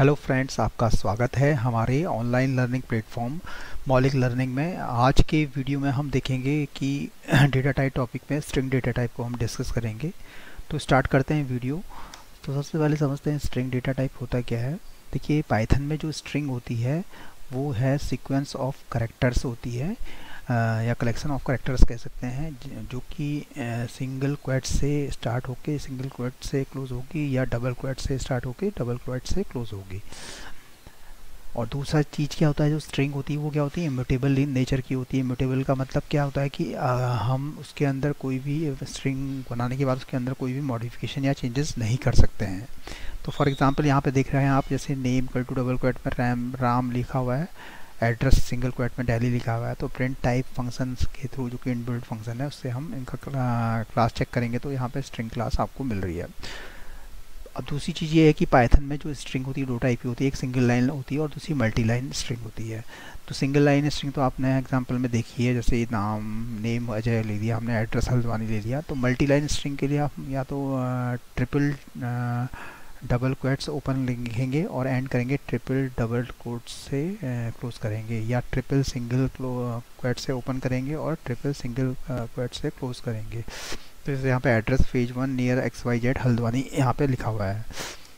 Hello friends, आपका स्वागत है हमारे online learning platform Maulik learning में। आज के वीडियो में हम देखेंगे कि डेटा टाइप टॉपिक में स्ट्रिंग डेटा टाइप को हम डिस्कस करेंगे। तो स्टार्ट करते हैं वीडियो। तो सबसे पहले समझते हैं स्ट्रिंग डेटा टाइप होता क्या है। देखिए, पाइथन में जो स्ट्रिंग होती है वो है सीक्वेंस ऑफ कैरेक्टर्स होती है, या कलेक्शन ऑफ कैरेक्टर्स कह सकते हैं, जो कि सिंगल क्वोट से स्टार्ट होके सिंगल क्वोट से क्लोज होगी, या डबल क्वोट से स्टार्ट होके डबल क्वोट से क्लोज होगी। और दूसरा चीज़ क्या होता है, जो स्ट्रिंग होती है वो क्या होती है, इम्यूटेबल इन नेचर की होती है। इम्यूटेबल का मतलब क्या होता है कि हम उसके अंदर कोई भी स्ट्रिंग बनाने के बाद उसके अंदर कोई भी मॉडिफिकेशन या चेंजेस नहीं कर सकते हैं। तो फॉर एग्जांपल यहाँ पे देख रहे हैं आप, जैसे name equal to double quote में राम लिखा हुआ है, एड्रेस सिंगल क्वोट में दिल्ली लिखा हुआ है। तो प्रिंट टाइप फंक्शन के थ्रू, जो कि इनबिल्ट फंक्शन है, उससे हम इनका क्लास चेक करेंगे तो यहाँ पे स्ट्रिंग क्लास आपको मिल रही है। अब दूसरी चीज़ ये है कि पाइथन में जो स्ट्रिंग होती है दो टाइप की होती है, एक सिंगल लाइन होती है और दूसरी मल्टी लाइन स्ट्रिंग होती है। तो सिंगल लाइन स्ट्रिंग तो आपने एग्जांपल में देखी है, जैसे नाम नेम अजय ले लिया हमने, एड्रेस हल्द्वानी ले लिया। तो मल्टी लाइन स्ट्रिंग के लिए आप या तो ट्रिपल डबल क्वोट्स ओपन लिखेंगे और एंड करेंगे ट्रिपल डबल कोट्स से क्लोज करेंगे, या ट्रिपल सिंगल क्वोट से ओपन करेंगे और ट्रिपल सिंगल क्वोट से क्लोज करेंगे। तो जैसे यहाँ पे address phase 1 near XYZ Haldwani यहाँ पे लिखा हुआ है।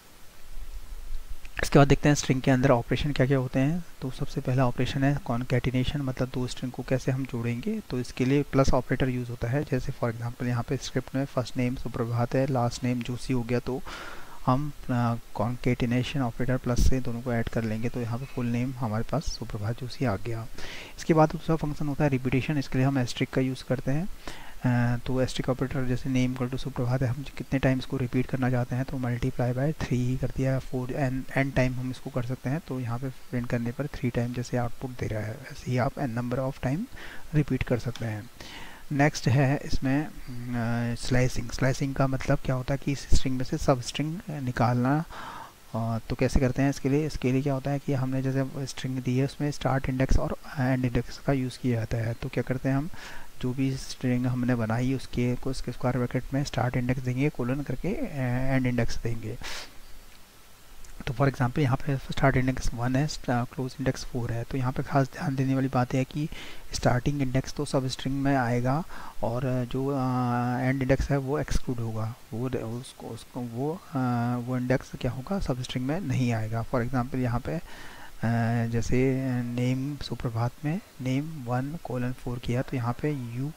इसके बाद देखते हैं स्ट्रिंग के अंदर ऑपरेशन क्या क्या होते हैं। तो सबसे पहला ऑपरेशन है कॉन्कैटिनेशन, मतलब दो स्ट्रिंग को कैसे हम जोड़ेंगे। तो इसके लिए प्लस ऑपरेटर यूज़ होता है। जैसे फॉर एग्जांपल यहाँ पे स्क्रिप्ट में फर्स्ट नेम सुप्रभात है, लास्ट नेम जोशी हो गया, तो हम कॉन्केटिनेशन ऑपरेटर प्लस से दोनों को ऐड कर लेंगे, तो यहाँ पे फुल नेम हमारे पास सुप्रभात जोशी आ गया। इसके बाद दूसरा फंक्शन होता है रिपीटेशन। इसके लिए हम एस्ट्रिक का यूज़ करते हैं। तो एस्ट्रिक ऑपरेटर, जैसे नेम इक्वल टू सुप्रभात है, हम कितने टाइम इसको रिपीट करना चाहते हैं तो मल्टीप्लाई बाय 3 ही कर दिया, 4 एन टाइम हम इसको कर सकते हैं। तो यहाँ पे प्रिंट करने पर 3 टाइम जैसे आउटपुट दे रहा है, ऐसे ही आप N number of time repeat कर सकते हैं। नेक्स्ट है इसमें स्लाइसिंग। स्लाइसिंग का मतलब क्या होता है कि इस स्ट्रिंग में से सब स्ट्रिंग निकालना। तो कैसे करते हैं इसके लिए क्या होता है कि हमने जैसे स्ट्रिंग दी है उसमें स्टार्ट इंडेक्स और एंड इंडेक्स का यूज़ किया जाता है। तो क्या करते हैं, हम जो भी स्ट्रिंग हमने बनाई उसके स्क्वायर ब्रैकेट में स्टार्ट इंडेक्स देंगे, कोलन करके एंड इंडेक्स देंगे। तो फॉर एग्जांपल यहाँ पे स्टार्ट इंडेक्स 1 है, क्लोज इंडेक्स 4 है। तो यहाँ पे खास ध्यान देने वाली बात है कि स्टार्टिंग इंडेक्स तो सब स्ट्रिंग में आएगा, और जो एंड इंडेक्स है वो एक्सक्लूड होगा, उसको वो इंडेक्स क्या होगा, सब स्ट्रिंग में नहीं आएगा। फॉर एग्जांपल यहाँ पे जैसे नेम सुप्रभात में नेम 1:4 किया, तो यहाँ पे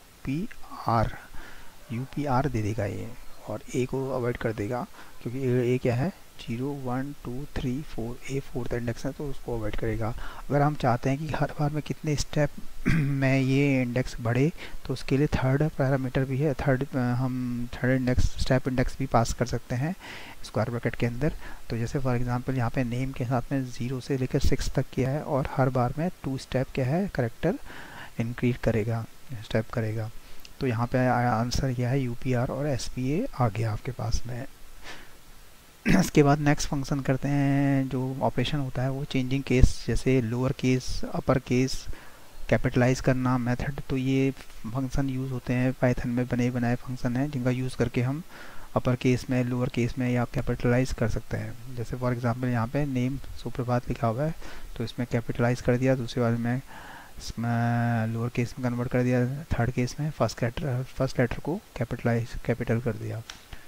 यूपीआर दे देगा ये, और ए को अवॉइड कर देगा, क्योंकि ए क्या है 0 1 2 3 4, ए फोर्थ इंडेक्स है तो उसको अवॉइड करेगा। अगर हम चाहते हैं कि हर बार में कितने स्टेप में ये इंडेक्स बढ़े, तो उसके लिए थर्ड पैरामीटर भी है, हम थर्ड इंडेक्स स्टेप इंडेक्स भी पास कर सकते हैं स्क्वायर ब्रैकेट के अंदर। तो जैसे फॉर एग्जांपल यहाँ पे नेम के साथ में 0 से लेकर 6 तक किया है, और हर बार में 2 स्टेप क्या है करेक्टर इंक्रीज करेगा, स्टेप करेगा। तो यहाँ पे आंसर क्या है यूपीआर और एसपीए आ गया आपके पास में। इसके बाद नेक्स्ट फंक्शन करते हैं, जो ऑपरेशन होता है वो चेंजिंग केस, जैसे lower case upper case capitalize करना मेथड। तो ये फंक्शन यूज़ होते हैं पाइथन में, बने बनाए फंक्शन हैं जिनका यूज़ करके हम अपर केस में, लोअर केस में या कैपिटलाइज कर सकते हैं। जैसे फॉर एग्जांपल यहाँ पे नेम सुप्रभात लिखा हुआ है, तो इसमें कैपिटलाइज कर दिया, दूसरे वाले में इसमें लोअर केस में कन्वर्ट कर दिया, थर्ड केस में फर्स्ट लेटर को कैपिटल कर दिया।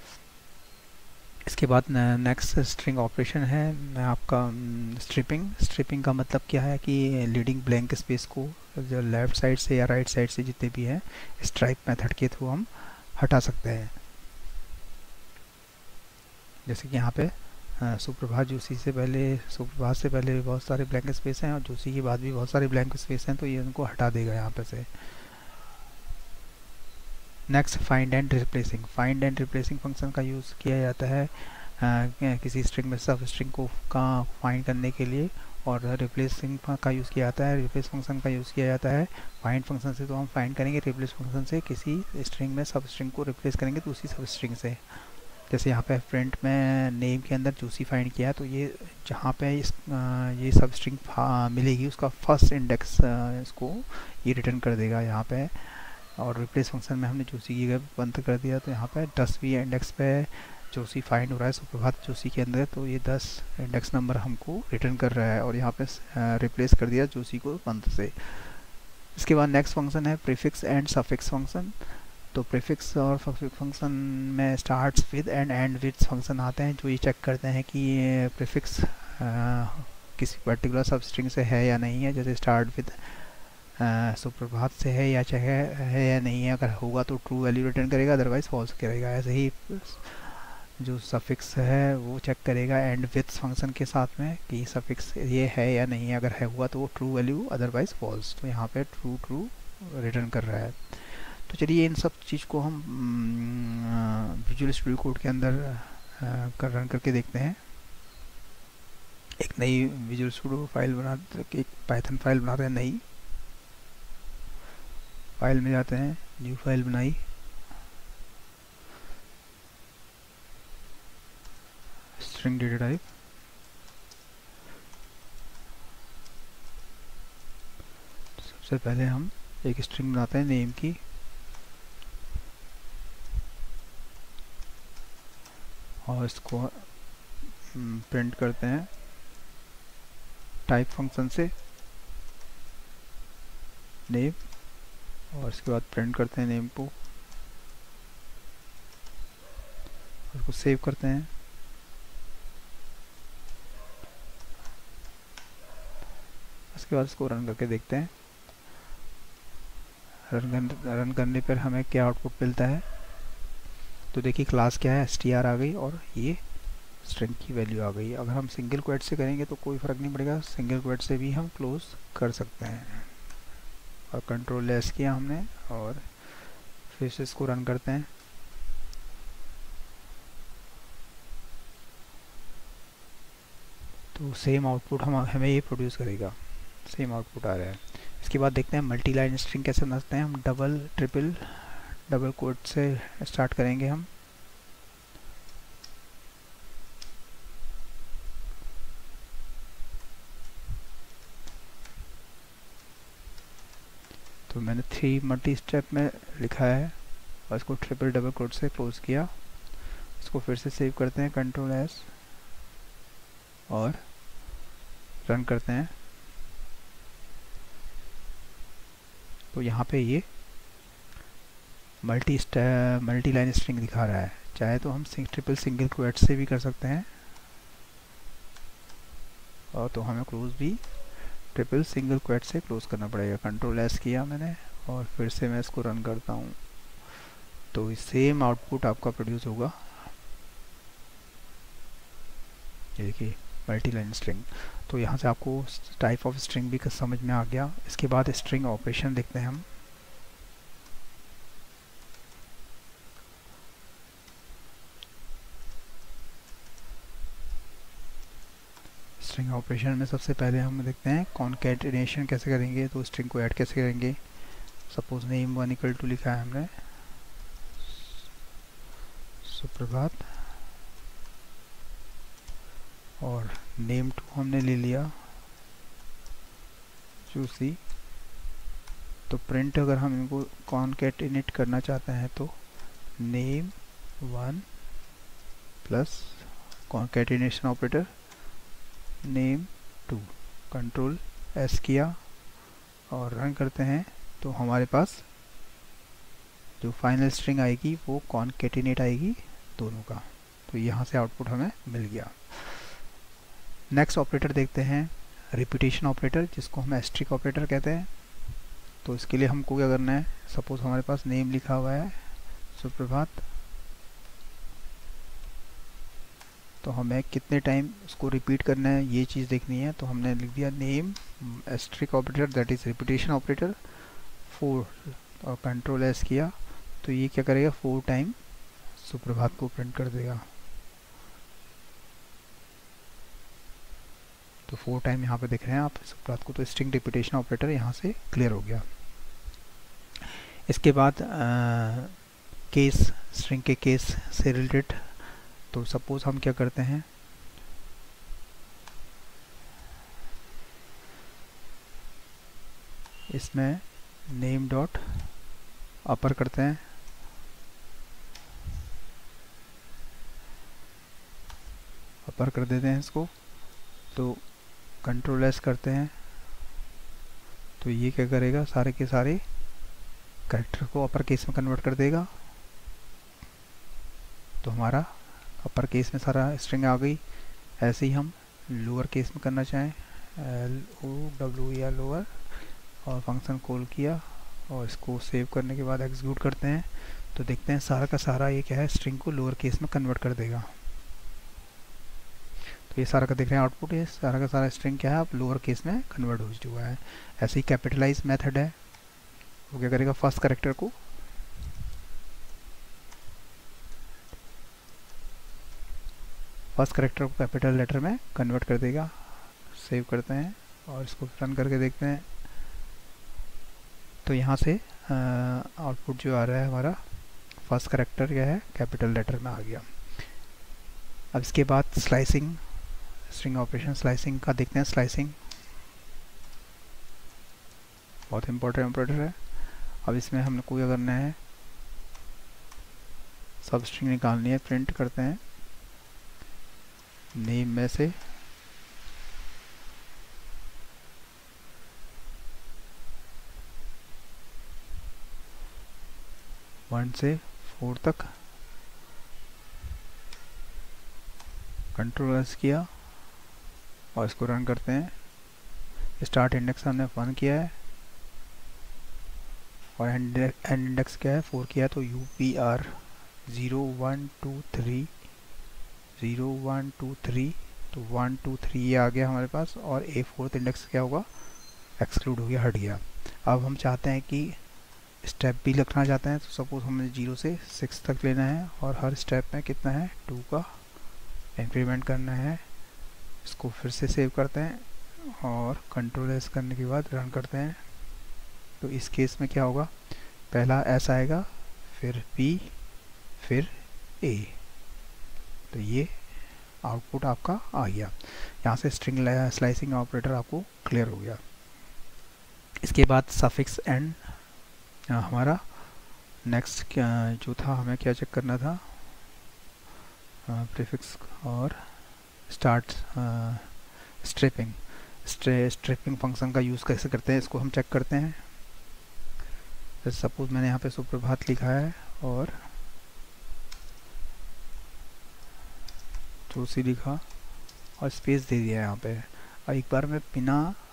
इसके बाद नेक्स्ट स्ट्रिंग ऑपरेशन है आपका स्ट्रिपिंग का मतलब क्या है कि लीडिंग ब्लैंक स्पेस को जो लेफ़्ट साइड से या राइट साइड से जितने भी हैं स्ट्राइप मेथड के थ्रू हम हटा सकते हैं। जैसे कि यहाँ पे सुप्रभात से पहले बहुत सारे ब्लैंक स्पेस हैं, और जोशी के बाद भी बहुत सारे ब्लैंक स्पेस हैं, तो ये उनको हटा देगा यहाँ पे से। Next find and replacing function का यूज़ किया जाता है किसी स्ट्रिंग में सब स्ट्रिंग को फाइंड करने के लिए, और रिप्लेसिंग का यूज़ किया जाता है, रिप्लेस फंक्शन का यूज़ किया जाता है। फाइंड फंक्शन से तो हम फाइंड करेंगे, रिप्लेस फंक्शन से किसी स्ट्रिंग में सब स्ट्रिंग को रिप्लेस करेंगे दूसरी सब स्ट्रिंग से। जैसे यहाँ पे प्रिंट में नेम के अंदर जोशी फाइंड किया, तो ये जहाँ पे ये सब स्ट्रिंग मिलेगी उसका फर्स्ट इंडेक्स इसको ये रिटर्न कर देगा यहाँ पे। और रिप्लेस फंक्शन में हमने जोशी की जगह बंद कर दिया, तो यहाँ पे 10वीं इंडेक्स पे जोशी फाइंड हो रहा है, सुप्रभात जोशी के अंदर, तो ये 10 इंडेक्स नंबर हमको रिटर्न कर रहा है और यहाँ पे रिप्लेस कर दिया जोशी को मंथ से। इसके बाद नेक्स्ट फंक्शन है प्रीफिक्स एंड सफिक्स फंक्शन। तो प्रीफिक्स और सफिक्स फंक्शन में starts with and end with function आते हैं, जो ये चेक करते हैं कि ये प्रीफिक्स किसी पर्टिकुलर सब स्ट्रिंग से है या नहीं है। जैसे स्टार्ट विद सुप्रभात से है या चाहे है या नहीं है, अगर होगा तो ट्रू वैल्यू रिटर्न करेगा, अदरवाइज फॉल्स करेगा। ऐसे ही जो सफिक्स है वो चेक करेगा एंड विथ फंक्शन के साथ में कि सफिक्स ये है या नहीं है, अगर है हुआ तो वो ट्रू वैल्यू, अदरवाइज फॉल्स। तो यहाँ पे ट्रू ट्रू रिटर्न कर रहा है। तो चलिए इन सब चीज़ को हम विजुअल स्टूडियो कोड के अंदर रन करके देखते हैं। एक नई विजुअल स्टूडियो फाइल बनाते, एक पाइथन फाइल बनाते हैं, नई फाइल में जाते हैं, न्यू फाइल बनाई, स्ट्रिंग डेटा टाइप, सबसे पहले हम एक स्ट्रिंग बनाते हैं नेम की, और इसको प्रिंट करते हैं टाइप फंक्शन से नेम, और इसके बाद प्रिंट करते हैं नेम को, उसको सेव करते हैं। इसके बाद इसको रन करके देखते हैं। रन करने पर हमें क्या आउटपुट मिलता है। तो देखिए क्लास क्या है, str आ गई और ये स्ट्रिंग की वैल्यू आ गई। अगर हम सिंगल क्वेट से करेंगे तो कोई फ़र्क नहीं पड़ेगा, सिंगल क्वेट से भी हम क्लोज कर सकते हैं। और कंट्रोल एस किया हमने और फिर से इसको रन करते हैं। तो सेम आउटपुट हमें ये प्रोड्यूस करेगा, सेम आउटपुट आ रहा है। इसके बाद देखते हैं मल्टी लाइन स्ट्रिंग कैसे बनाते हैं। हम डबल ट्रिपल डबल कोट से स्टार्ट करेंगे हम। तो मैंने 3 मल्टी स्टेप में लिखा है और इसको ट्रिपल डबल कोट से क्लोज किया। इसको फिर से सेव करते हैं, कंट्रोल एस, और रन करते हैं। तो यहाँ पे ये मल्टी लाइन स्ट्रिंग दिखा रहा है। चाहे तो हम ट्रिपल सिंगल क्वेट से भी कर सकते हैं, और तो हमें क्लोज भी ट्रिपल सिंगल क्वेट से क्लोज करना पड़ेगा। कंट्रोल एस किया मैंने और फिर से मैं इसको रन करता हूँ। तो सेम आउटपुट आपका प्रोड्यूस होगा। ये देखिए मल्टी लाइन स्ट्रिंग। तो यहाँ से आपको टाइप ऑफ स्ट्रिंग भी समझ में आ गया। इसके बाद स्ट्रिंग ऑपरेशन देखते हैं हम। स्ट्रिंग ऑपरेशन में सबसे पहले हम देखते हैं कॉन्कैटिनेशन कैसे करेंगे। तो स्ट्रिंग को ऐड कैसे करेंगे। सपोज नेम 1 इक्वल टू लिखा है हमने सुप्रभात, और नेम 2 हमने ले लिया जोशी। तो प्रिंट अगर हम इनको कॉन्कैटिनेट करना चाहते हैं तो name 1 plus concatenation operator name 2, control S किया और रन करते हैं। तो हमारे पास जो फाइनल स्ट्रिंग आएगी वो कॉन्कैटिनेट आएगी दोनों का। तो यहाँ से आउटपुट हमें मिल गया। नेक्स्ट ऑपरेटर देखते हैं रिपीटेशन ऑपरेटर, जिसको हम एस्ट्रिक ऑपरेटर कहते हैं। तो इसके लिए हमको क्या करना है, सपोज हमारे पास नेम लिखा हुआ है सुप्रभात, तो हमें कितने टाइम उसको रिपीट करना है ये चीज़ देखनी है। तो हमने लिख दिया name asterisk operator that is repetition operator 4, और कंट्रोल एस किया। तो ये क्या करेगा, 4 टाइम सुप्रभात को प्रिंट कर देगा। तो 4 टाइम यहाँ पे देख रहे हैं आप सुप्रभात को। तो स्ट्रिंग रिपीटेशन ऑपरेटर यहाँ से क्लियर हो गया। इसके बाद केस, स्ट्रिंग के केस से रिलेटेड। तो सपोज हम क्या करते हैं, इसमें नेम डॉट अपर करते हैं, अपर कर देते हैं इसको, तो कंट्रोल एस करते हैं तो ये क्या करेगा, सारे के सारे कैरेक्टर को अपर केस में कन्वर्ट कर देगा। तो हमारा अपर केस में सारा स्ट्रिंग आ गई। ऐसे ही हम लोअर केस में करना चाहें, LOWER या लोअर, और फंक्शन कॉल किया और इसको सेव करने के बाद एग्जीक्यूट करते हैं तो देखते हैं सारा का सारा ये क्या है, स्ट्रिंग को लोअर केस में कन्वर्ट कर देगा। तो ये सारा का देख रहे हैं आउटपुट, ये सारा का सारा स्ट्रिंग क्या है, अब लोअर केस में कन्वर्ट हो चुका है। ऐसे ही कैपिटलाइज मेथड है, वो क्या करेगा, फर्स्ट कैरेक्टर को कैपिटल लेटर में कन्वर्ट कर देगा। सेव करते हैं और इसको रन करके देखते हैं तो यहाँ से आउटपुट जो आ रहा है हमारा, फर्स्ट कैरेक्टर क्या है, कैपिटल लेटर में आ गया। अब इसके बाद स्लाइसिंग, स्ट्रिंग ऑपरेशन स्लाइसिंग का देखते हैं। स्लाइसिंग बहुत इंपॉर्टेंट ऑपरेटर है। अब इसमें हमने कोई करना है, सब स्ट्रिंग निकालनी है, प्रिंट करते हैं नेम में से वन से 4 तक, कंट्रोल एस किया और इसको रन करते हैं। स्टार्ट इंडेक्स हमने 1 किया है और एंड इंडेक्स क्या है, 4 किया है। तो UPR 0 1 2 3 0 1 2 3, तो 1 2 3 ये आ गया हमारे पास, और A 4th इंडेक्स क्या होगा, एक्सक्लूड हो गया, हट गया। अब हम चाहते हैं कि स्टेप भी लिखना चाहते हैं, तो सपोज हमें 0 से 6 तक लेना है और हर स्टेप में कितना है, 2 का इंक्रीमेंट करना है। इसको फिर से सेव करते हैं और कंट्रोल एस करने के बाद रन करते हैं। तो इस केस में क्या होगा, पहला एस आएगा, फिर B, फिर A। तो ये आउटपुट आपका आ गया। यहाँ से स्ट्रिंग स्लाइसिंग ऑपरेटर आपको क्लियर हो गया। इसके बाद सफिक्स एंड हमारा नेक्स्ट जो था, हमें क्या चेक करना था, प्रीफिक्स और स्टार्ट स्ट्रिपिंग। स्ट्रिपिंग फंक्शन का यूज़ कैसे करते हैं, इसको हम चेक करते हैं। तो सपोज मैंने यहाँ पे सुप्रभात लिखा है और जोशी लिखा और स्पेस दे दिया यहाँ पे, और एक बार मैं बिना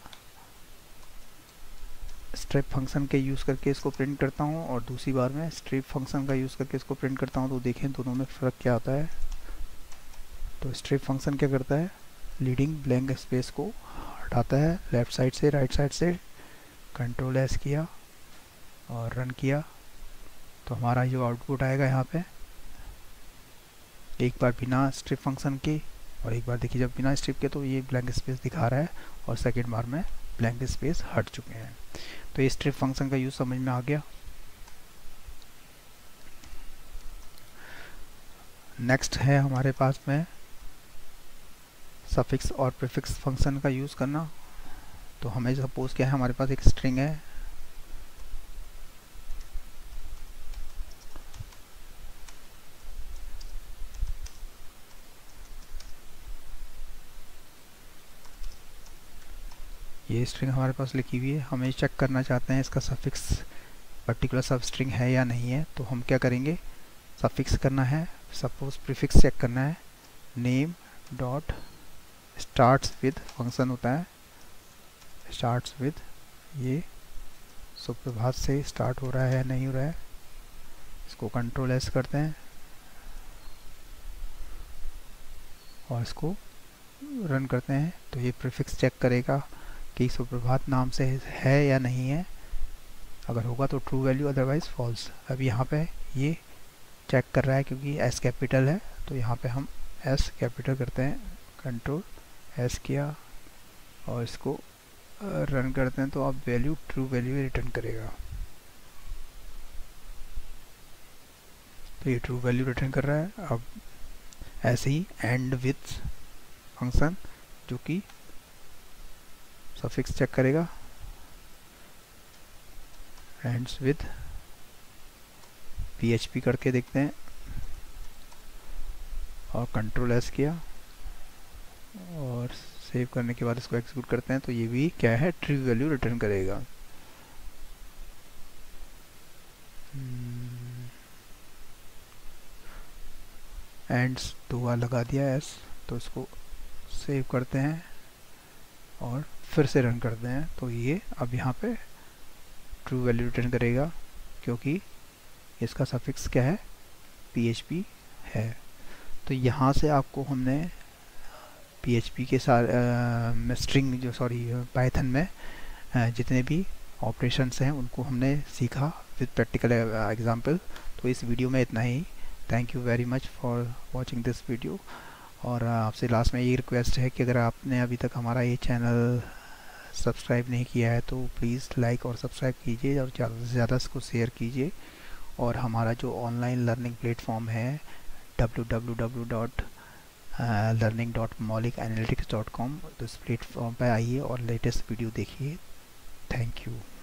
स्ट्रिप फंक्शन के यूज़ करके इसको प्रिंट करता हूँ और दूसरी बार में स्ट्रिप फंक्शन का यूज़ करके इसको प्रिंट करता हूँ, तो देखें दोनों में फ़र्क क्या आता है। तो स्ट्रिप फंक्शन क्या करता है, लीडिंग ब्लैंक स्पेस को हटाता है लेफ़्ट साइड से राइट साइड से। कंट्रोल एस किया और रन किया तो हमारा जो आउटपुट आएगा यहाँ पे, एक बार बिना स्ट्रिप फंक्शन के और एक बार देखिए जब बिना स्ट्रिप के, तो ये ब्लैंक स्पेस दिखा रहा है और सेकेंड बार में ब्लैंक स्पेस हट चुके हैं। तो ये स्ट्रिप फंक्शन का यूज़ समझ में आ गया। नेक्स्ट है हमारे पास में सफिक्स और प्रीफिक्स फंक्शन का यूज़ करना। तो हमें सपोज क्या है, हमारे पास एक स्ट्रिंग है, ये स्ट्रिंग हमारे पास लिखी हुई है, हमें चेक करना चाहते हैं इसका सफिक्स पर्टिकुलर सब स्ट्रिंग है या नहीं है। तो हम क्या करेंगे, सफिक्स करना है, सपोज प्रीफिक्स चेक करना है, name dot starts with function होता है, स्टार्ट्स विद, ये सुप्रभात से स्टार्ट हो रहा है या नहीं हो रहा है। इसको कंट्रोल एस करते हैं और इसको रन करते हैं। तो ये प्रीफिक्स चेक करेगा कि सुप्रभात नाम से है या नहीं है, अगर होगा तो ट्रू वैल्यू, अदरवाइज फॉल्स। अब यहाँ पे ये चेक कर रहा है क्योंकि एस कैपिटल है, तो यहाँ पे हम एस कैपिटल करते हैं, कंट्रोल एस किया और इसको रन करते हैं। तो अब वैल्यू ट्रू वैल्यू रिटर्न करेगा। तो ये ट्रू वैल्यू रिटर्न कर रहा है। अब ऐसे ही एंड विथ फंक्शन जो कि सफिक्स चेक करेगा, एंड्स विद PHP करके देखते हैं और कंट्रोल एस किया और सेव करने के बाद इसको एग्जीक्यूट करते हैं तो ये भी क्या है, ट्रू वैल्यू रिटर्न करेगा। एंड्स 2 बार लगा दिया एस, तो इसको सेव करते हैं और फिर से रन करते हैं तो ये अब यहाँ पे ट्रू वैल्यू रिटर्न करेगा क्योंकि इसका सफिक्स क्या है, PHP है। तो यहाँ से आपको हमने PHP के साथ स्ट्रिंग जो पाइथन में जितने भी ऑपरेशंस हैं उनको हमने सीखा विद प्रैक्टिकल एग्जांपल। तो इस वीडियो में इतना ही। Thank you very much for watching this video. और आपसे लास्ट में ये रिक्वेस्ट है कि अगर आपने अभी तक हमारा ये चैनल सब्सक्राइब नहीं किया है तो प्लीज़ लाइक और सब्सक्राइब कीजिए और ज़्यादा से ज़्यादा इसको शेयर कीजिए। और हमारा जो ऑनलाइन लर्निंग प्लेटफॉर्म है www.learning.maulikanalytics.com, तो इस प्लेटफॉर्म पर आइए और लेटेस्ट वीडियो देखिए। Thank you.